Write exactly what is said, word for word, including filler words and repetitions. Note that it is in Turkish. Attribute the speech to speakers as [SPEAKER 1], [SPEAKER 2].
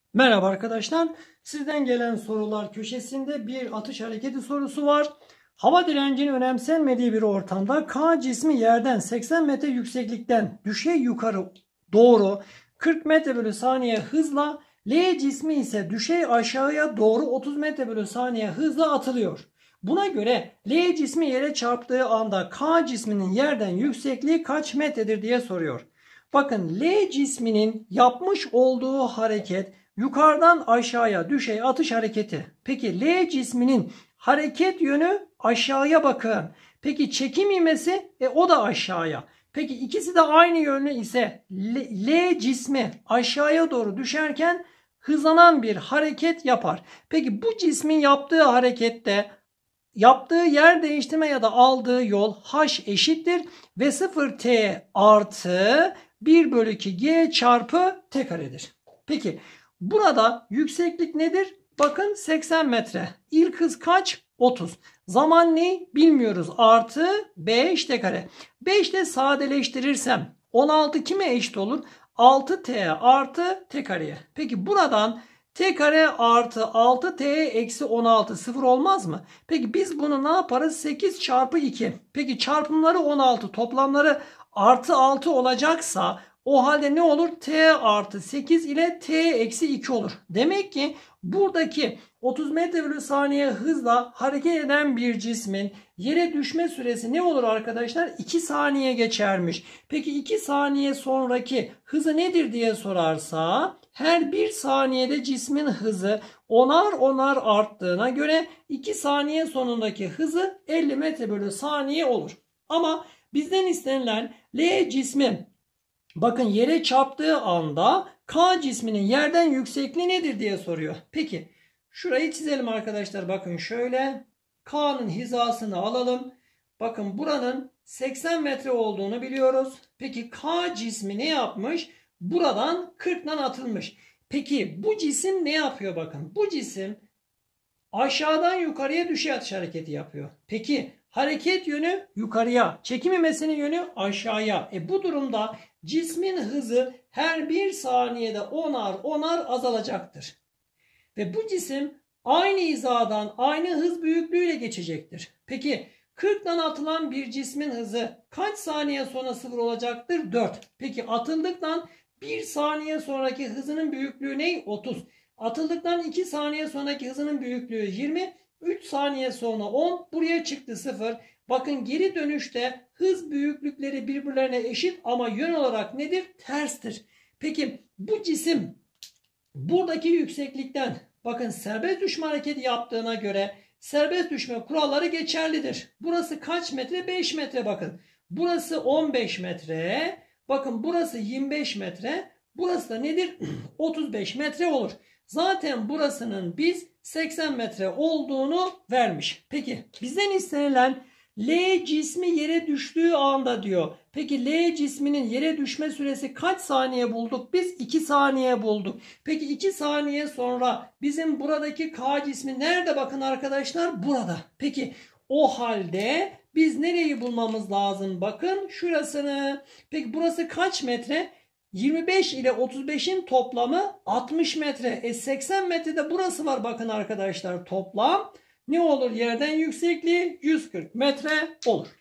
[SPEAKER 1] Merhaba arkadaşlar. Sizden gelen sorular köşesinde bir atış hareketi sorusu var. Hava direncinin önemsenmediği bir ortamda K cismi yerden seksen metre yükseklikten düşey yukarı doğru kırk metre bölü saniye hızla, L cismi ise düşey aşağıya doğru otuz metre bölü saniye hızla atılıyor. Buna göre L cismi yere çarptığı anda K cisminin yerden yüksekliği kaç metredir diye soruyor. Bakın, L cisminin yapmış olduğu hareket yukarıdan aşağıya düşey atış hareketi. Peki L cisminin hareket yönü aşağıya bakın. Peki çekim ivmesi e, o da aşağıya. Peki ikisi de aynı yönlü ise L, L cismi aşağıya doğru düşerken hızlanan bir hareket yapar. Peki bu cismin yaptığı harekette yaptığı yer değiştirme ya da aldığı yol h eşittir v sıfır t artı bir bölü iki g çarpı t karedir. Peki burada yükseklik nedir? Bakın seksen metre. İlk hız kaç? otuz. Zaman ne? Bilmiyoruz. Artı beş t kare. beş ile sadeleştirirsem on altı kime eşit olur? altı t artı t kareye. Peki buradan t kare artı altı t eksi on altı sıfır olmaz mı? Peki biz bunu ne yaparız? sekiz çarpı iki. Peki çarpımları on altı, toplamları artı altı olacaksa o halde ne olur? T artı sekiz ile t eksi iki olur. Demek ki buradaki otuz metre bölü saniye hızla hareket eden bir cismin yere düşme süresi ne olur arkadaşlar? iki saniye geçermiş. Peki iki saniye sonraki hızı nedir diye sorarsa, her bir saniyede cismin hızı onar onar arttığına göre iki saniye sonundaki hızı elli metre bölü saniye olur. Ama bizden istenilen L cismi bakın yere çarptığı anda K cisminin yerden yüksekliği nedir diye soruyor. Peki şurayı çizelim arkadaşlar. Bakın şöyle K'nın hizasını alalım. Bakın buranın seksen metre olduğunu biliyoruz. Peki K cismi ne yapmış? Buradan kırktan atılmış. Peki bu cisim ne yapıyor bakın. Bu cisim aşağıdan yukarıya düşey atış hareketi yapıyor. Peki hareket yönü yukarıya, çekim ivmesinin yönü aşağıya. E bu durumda cismin hızı her bir saniyede onar onar azalacaktır. Ve bu cisim aynı hizadan aynı hız büyüklüğüyle geçecektir. Peki kırktan atılan bir cismin hızı kaç saniye sonra sıfır olacaktır? dört. Peki atıldıktan bir saniye sonraki hızının büyüklüğü ne? otuz. Atıldıktan iki saniye sonraki hızının büyüklüğü yirmi. üç saniye sonra on. Buraya çıktı sıfır. Bakın geri dönüşte hız büyüklükleri birbirlerine eşit ama yön olarak nedir? Terstir. Peki bu cisim buradaki yükseklikten bakın serbest düşme hareketi yaptığına göre serbest düşme kuralları geçerlidir. Burası kaç metre? beş metre bakın. Burası on beş metre. Bakın burası yirmi beş metre. Burası da nedir? otuz beş metre olur. Zaten burasının biz seksen metre olduğunu vermiş. Peki bizden istenilen L cismi yere düştüğü anda diyor. Peki L cisminin yere düşme süresi kaç saniye bulduk? Biz iki saniye bulduk. Peki iki saniye sonra bizim buradaki K cismi nerede bakın arkadaşlar? Burada. Peki o halde biz nereyi bulmamız lazım? Bakın şurasını. Peki burası kaç metre? yirmi beş ile otuz beşin toplamı altmış metre. E seksen metrede burası var bakın arkadaşlar toplam. Ne olur yerden yüksekliği yüz kırk metre olur.